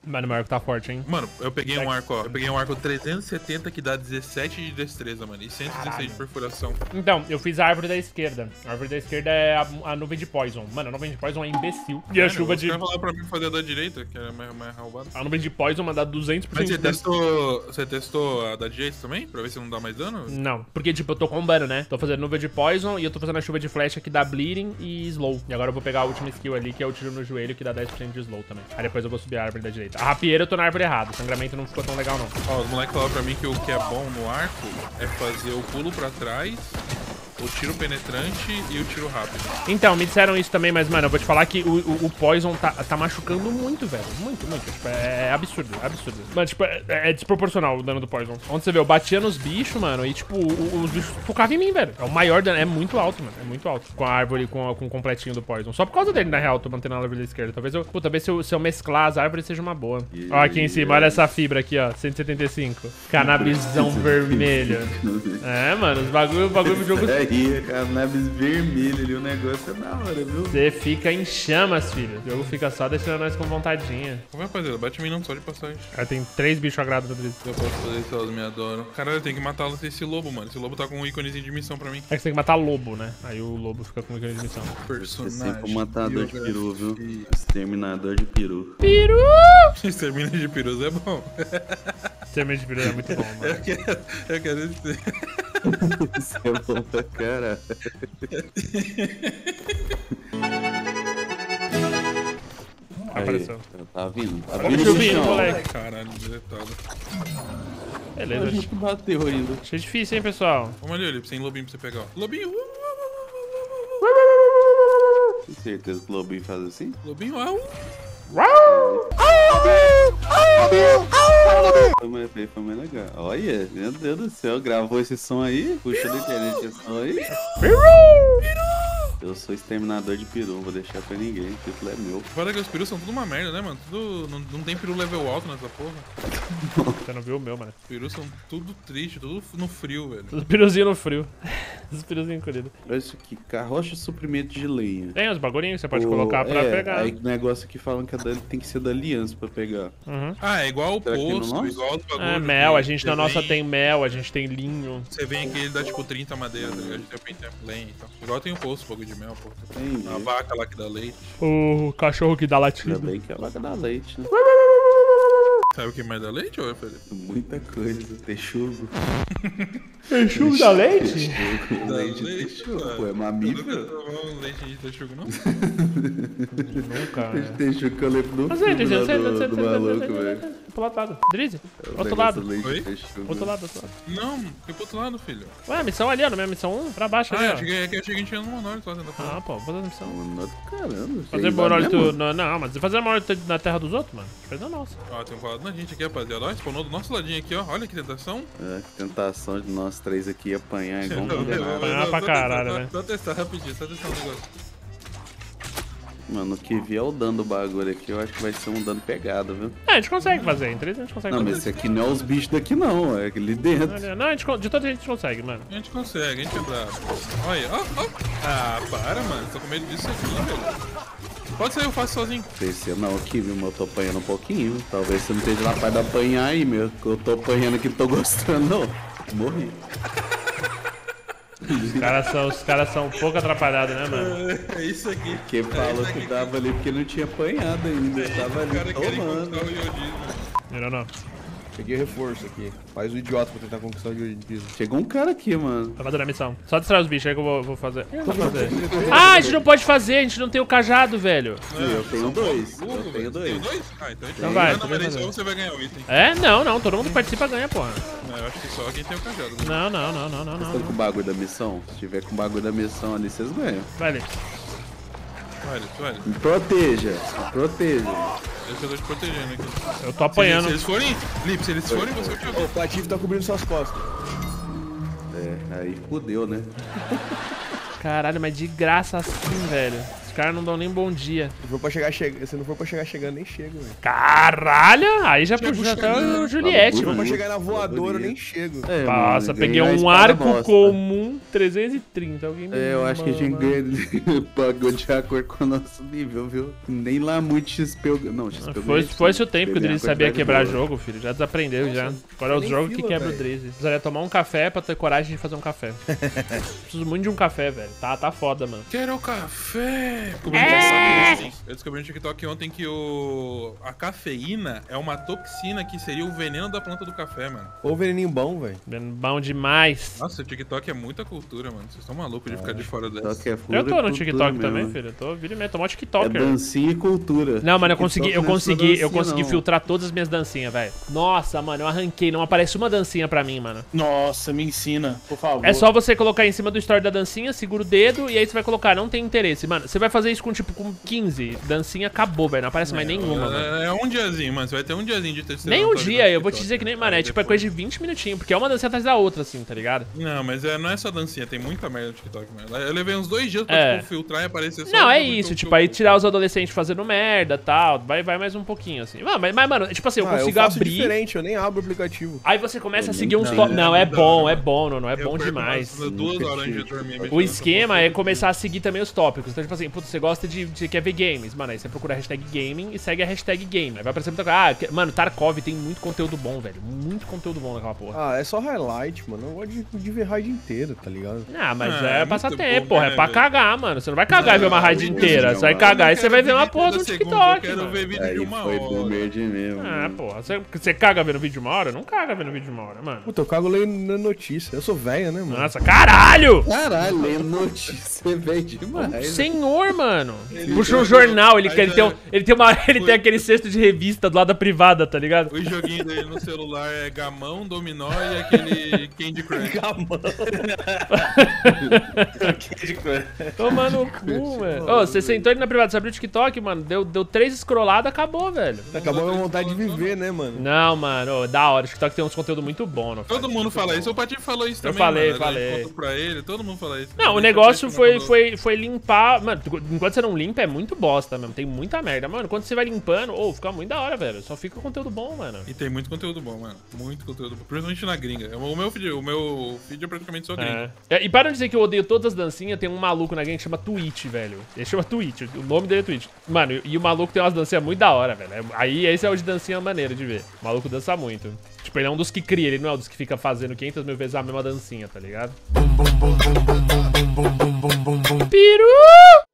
Mano, o meu arco tá forte, hein? Mano, eu peguei um arco, ó. Eu peguei um arco 370 que dá 17 de destreza, mano. E 116 de perfuração. Então, eu fiz a árvore da esquerda. A árvore da esquerda é a nuvem de poison. Mano, a nuvem de poison é imbecil. E a chuva de... Você vai falar pra mim fazer a da direita, que é mais roubada. A nuvem de poison manda 200% Mas de dano. você testou a da direita também? Pra ver se não dá mais dano? Não, porque tipo, eu tô combando, né? Tô fazendo nuvem de poison e eu tô fazendo a chuva de flecha que dá bleeding e slow. E agora eu vou pegar a última skill ali, que é o tiro no joelho, que dá 10% de slow também. Aí depois eu vou subir a árvore da direita. A rapieira eu tô na árvore errada. O sangramento não ficou tão legal, não. Ó, os moleques falaram pra mim que o que é bom no arco é fazer o pulo pra trás, o tiro penetrante e o tiro rápido. Então, me disseram isso também, mas, mano, eu vou te falar que o Poison tá machucando muito, velho. Muito, muito. Tipo, é absurdo, absurdo. Mano, tipo, é desproporcional o dano do Poison. Onde você vê, eu batia nos bichos, mano, e, tipo, os bichos focavam em mim, velho. É o maior dano, é muito alto, mano. É muito alto. Com a árvore, com o completinho do Poison. Só por causa dele, na real, tô mantendo a árvore da esquerda. Talvez eu, puta, talvez se eu mesclar as árvores seja uma boa. Ó, aqui em cima, olha essa fibra aqui, ó. 175. Canabisão vermelho. É, mano, os bagulho do jogo... Aí, cannabis vermelho ali, o negócio é da hora, viu? Você fica em chamas, filho. O jogo fica só deixando nós com vontadinha. Como é, rapaziada? Bate em mim não, só de passagem. Cara, tem 3 bichos agrados no Driz. Eu posso fazer isso, elas me adoram. Caralho, eu tenho que matar esse lobo, mano. Esse lobo tá com um íconezinho de missão pra mim. É que você tem que matar lobo, né? Aí o lobo fica com ícone de missão. É sempre um matador de peru, viu? Exterminador de peru. Peru! Extermínio de perus é bom. Extermínio de peru é muito bom, mano. Eu quero esse. Isso é bom pra caralho. Apareceu. Tá vindo? Tá Olha o vindo bicho no vindo, chão. moleque. Caralho, deletado. A Beleza. gente bateu ainda. Achei difícil, hein, pessoal? Vamos ali, Olip, sem lobinho pra você pegar, ó. Lobinho! Tem certeza que o lobinho faz assim? Lobinho, Foi mais legal. Olha, meu Deus do céu, gravou esse som aí? Puxa da internet esse som aí. Eu sou exterminador de peru, não vou deixar pra ninguém, o título é meu. Fora que os perus são tudo uma merda, né, mano? Tudo, não tem peru level alto nessa porra. Você não viu o meu, mano. Os perus são tudo triste, tudo no frio, velho. Os piruzinhos no frio. Os piruzinhos encolhidos. Olha isso aqui, carroça suprimento de lenha. Tem os bagulhinhos que você pode colocar pra pegar. Aí o negócio aqui falam que tem que ser da aliança pra pegar. Uhum. Ah, é igual o Será que no posto, nosso? igual os bagulhos. É, mel. A gente que na você nossa vem- tem mel, a gente tem linho. Você vem aqui, ele dá tipo 30 madeira, tá ligado? A gente tem lenha e tal. Igual tem o posto, bagulho de mel, pô. Entendi. A vaca lá que dá leite. O cachorro que dá Ainda latido. bem que a vaca dá leite, né? Sabe o que mais dá leite, ô Felipe? Muita coisa, texugo. Texugo dá leite? Texugo, Dá leite de leite, texugo, cara. pô, é Eu nunca mamífero. tomou leite de texugo, não? Nunca. Texugo que eu lembro do Mas filme Drizzy, lá eu sei, do maluco, velho. Pro outro lado. Drizzy, O outro negócio lado. do leite de Oi? texugo. Outro lado, outro lado. Não, fui pro outro lado, filho. Ué, missão ali, ó, não é missão 1? Pra baixo ali, Ah, ó. eu cheguei aqui, achei que a gente ia no Monólito lá dentro da porra. Ah, pô, vou fazer a missão. Mano, caramba. Fazer monólito... Não, mas fazer monólito na terra dos outros, mano. Fez a nossa. Ó, tem um colado na gente aqui, rapaziada. Ó, spawnou do nosso ladinho aqui, ó. Olha que tentação. É, que tentação de nós três aqui apanhar igual um condenado. Apanhar pra caralho, né? Só testar rapidinho, só testar um negócio. Mano, o que vier o dano do bagulho aqui, eu acho que vai ser um dano pegado, viu? É, a gente consegue fazer. Em 3 a gente consegue Não, mas fazer. esse aqui não é os bichos daqui não, é aquele dentro. Não, de todo jeito a gente consegue, mano. A gente consegue, a gente é bravo. Olha, ó, ó. Ah, para, mano. Tô com medo disso aqui, velho. Pode ser, eu faço sozinho. Esse não aqui, viu? Mas eu tô apanhando um pouquinho, viu? Talvez você não esteja na parte de apanhar aí, meu. Que eu tô apanhando aqui, não tô gostando, não. Morri. Os caras são um pouco atrapalhados, né, mano? É isso aqui. Porque falou que dava ali porque não tinha apanhado ainda. Eu tava O ali cara quer tomando. conquistar o iodismo. Não. Peguei reforço aqui. Faz o idiota pra tentar conquistar o idiota. Chegou um cara aqui, mano. Tá fazendo a missão. Só distrai os bichos aí que eu vou fazer. Vou fazer. Ah, a gente não pode fazer, a gente não tem o cajado, velho. Eu tenho dois. Burro, Eu tenho velho. Tem dois. dois? Ah, então a gente Então vai, Não, tu mas vai aí só fazer. você vai ganhar o item. É? Não, todo mundo que participa ganha, porra. Não, eu acho que só quem tem o cajado. Né? Não. Vocês estão com o bagulho da missão? Se tiver com o bagulho da missão ali, vocês ganham. Vai ali. Olha. Me proteja. Me proteja. Eu tô te protegendo aqui. Eu tô apanhando. Se eles forem, Lipe, se eles forem, você é o que O Patife tá cobrindo suas costas. É, aí fudeu, né? Caralho, mas de graça assim, velho. caras não dão nem bom dia. Se não for pra chegar chegando, nem chego, velho. Caralho! Aí já puxou até o Juliette, Se for mano. pra chegar na voadora, eu nem chego. É, Nossa, mano, peguei ganhar a um espada arco bosta. comum 330. Alguém me É, eu acho que a gente manda. ganha pagou de acordo com o nosso nível, viu? Nem lá muito XP eu... Não, XP eu ganhei, Foi-se o tempo que o ganhei Drizzy uma sabia quantidade quebrar boa. jogo, filho. Já desaprendeu já. Agora é os nem jogos que fila, quebra o velho. Drizzy. Precisaria tomar um café pra ter coragem de fazer um café. Preciso muito de um café, velho. Tá foda, mano. Quero café! Eu descobri no TikTok ontem que a cafeína é uma toxina que seria o veneno da planta do café, mano. Ou veneninho bom, velho. Bom demais. Nossa, o TikTok é muita cultura, mano. Vocês estão malucos de ficar de fora dessa. TikTok é pura Eu tô no cultura TikTok mesmo. também, filho. Eu tô vira e meia, tô mó É TikToker. dancinha e cultura. Não, mano, eu TikTok consegui não é só dancinha, não. filtrar todas as minhas dancinhas, velho. Nossa, mano, eu arranquei, não aparece uma dancinha pra mim, mano. Nossa, me ensina, por favor. É só você colocar em cima do story da dancinha, segura o dedo e aí você vai colocar, não tem interesse. Mano, você vai fazer isso com, tipo, com 15, dancinha acabou, velho, não aparece mais nenhuma, mano. É um diazinho, mano. Você vai ter um diazinho de textura. Nem um dia, eu vou te dizer que nem, mano, é tipo, é coisa de 20 minutinhos, porque é uma dancinha atrás da outra, assim, tá ligado? Não, mas não é só dancinha, tem muita merda no TikTok, mano. Eu levei uns 2 dias pra É. tipo, filtrar e aparecer só. Não, é o bagulho isso, que eu- tipo, que eu- aí tirar os adolescentes fazendo merda e tal, vai mais um pouquinho, assim. Mas, mano, tipo assim, eu consigo faço abrir, diferente, eu nem abro o aplicativo. aí você começa a Eu seguir nem uns sei, top. né? Não, é Não, bom, não. é bom, não é Eu bom perco demais. umas 2 horas antes de dormir. O esquema é começar a seguir também os tópicos. Então, tipo assim, putz, você gosta você quer ver games. Mano, aí você procura a hashtag gaming e segue a hashtag game. Aí vai aparecer muita coisa. Mano, Tarkov tem muito conteúdo bom, velho. Muito conteúdo bom naquela porra. Ah, é só highlight, mano. Eu não gosto de ver raid inteira, tá ligado? Ah, mas Ah, é muito passatempo, bom, porra. É né, pra velho? cagar, mano. Você não vai cagar e ver uma raid não, inteira. não, Você vai não. cagar e Eu você vai quero ver uma vídeo porra da do segunda, TikTok, Eu quero mano. ver vídeo de Aí uma foi hora. boomer de mesmo. Ah, porra. Você caga vendo vídeo de uma hora? Eu não caga vendo vídeo de uma hora, mano. Puta, eu cago lendo na notícia. Eu sou velho, né, mano? Nossa, caralho! Caralho, lendo notícia é velho demais. Senhor, mano. Ele Puxa um tem- jornal, ele Aí tem aquele cesto de revista do lado da privada, tá ligado? O joguinho dele no celular é gamão, dominó e aquele Candy Crush. Toma no cu, velho. Ô, você sentou ele na privada, você abriu o TikTok, mano, deu 3 scrolladas, acabou, velho. Acabou a minha vontade de viver, né, mano? Não, mano, ô, da hora. O TikTok tem uns conteúdos muito bons, não Todo mundo fala isso. O Pati falou isso Eu também. falei, mano. falei. Eu conto pra ele, todo mundo fala isso. Não, o Deixa negócio eu ver se foi limpar. Mano, enquanto você não limpa, é muito bosta mesmo. Tem muita merda. Mano, quando você vai limpando, fica muito da hora, velho. Só fica conteúdo bom, mano. E tem muito conteúdo bom, mano. Muito conteúdo bom. Principalmente na gringa. O meu feed é praticamente só gringa. E para não dizer que eu odeio todas as dancinhas, tem um maluco na game que chama Twitch, velho. Ele chama Twitch, o nome dele é Twitch. Mano, e o maluco tem umas dancinhas muito da hora, velho. Aí esse é o de dancinha maneira de ver. O maluco dança muito. Tipo, ele é um dos que cria, ele não é um dos que fica fazendo 500 mil vezes a mesma dancinha, tá ligado? Peru!